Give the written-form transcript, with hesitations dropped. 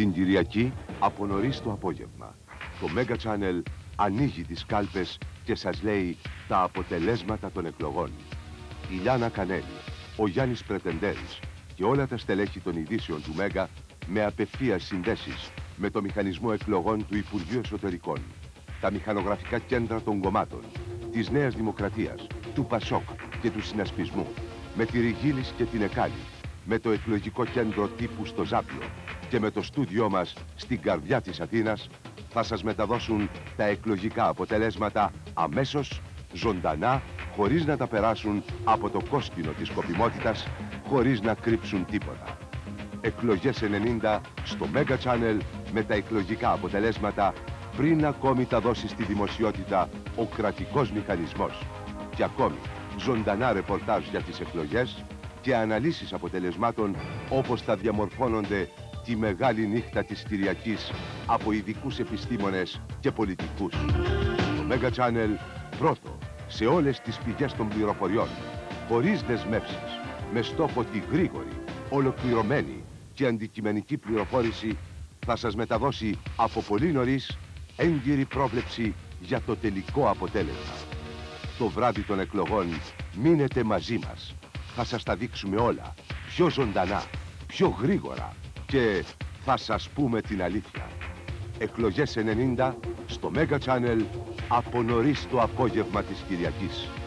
Την Κυριακή από νωρίς το απόγευμα, το Mega Channel ανοίγει τις κάλπες και σας λέει τα αποτελέσματα των εκλογών. Η Λιάννα Κανέλη, ο Γιάννης Πρετεντέρης και όλα τα στελέχη των ειδήσεων του Μέγα με απευθείας συνδέσεις με το μηχανισμό εκλογών του Υπουργείου Εσωτερικών, τα μηχανογραφικά κέντρα των κομμάτων, της Νέας Δημοκρατίας, του Πασόκ και του Συνασπισμού, με τη Ριγίλης και την Εκάλη, με το εκλογικό κέντρο τύπου στο Ζάπιο και με το στούντιό μας στην καρδιά της Αθήνας, θα σας μεταδώσουν τα εκλογικά αποτελέσματα αμέσως, ζωντανά, χωρίς να τα περάσουν από το κόσκινο της σκοπιμότητας, χωρίς να κρύψουν τίποτα. Εκλογές 90 στο Mega Channel με τα εκλογικά αποτελέσματα πριν ακόμη τα δώσει στη δημοσιότητα ο κρατικός μηχανισμός. Και ακόμη ζωντανά ρεπορτάζ για τις εκλογές και αναλύσεις αποτελεσμάτων όπως θα διαμορφώνονται τη μεγάλη νύχτα της Κυριακής από ειδικούς επιστήμονες και πολιτικούς. Το Mega Channel πρώτο σε όλες τις πηγές των πληροφοριών, χωρίς δεσμεύσεις, με στόχο τη γρήγορη, ολοκληρωμένη και αντικειμενική πληροφόρηση, θα σας μεταδώσει από πολύ νωρίς έγκυρη πρόβλεψη για το τελικό αποτέλεσμα. Το βράδυ των εκλογών μείνετε μαζί μας. Θα σας τα δείξουμε όλα, πιο ζωντανά, πιο γρήγορα και θα σας πούμε την αλήθεια. Εκλογές 90 στο Mega Channel από νωρίς το απόγευμα της Κυριακής.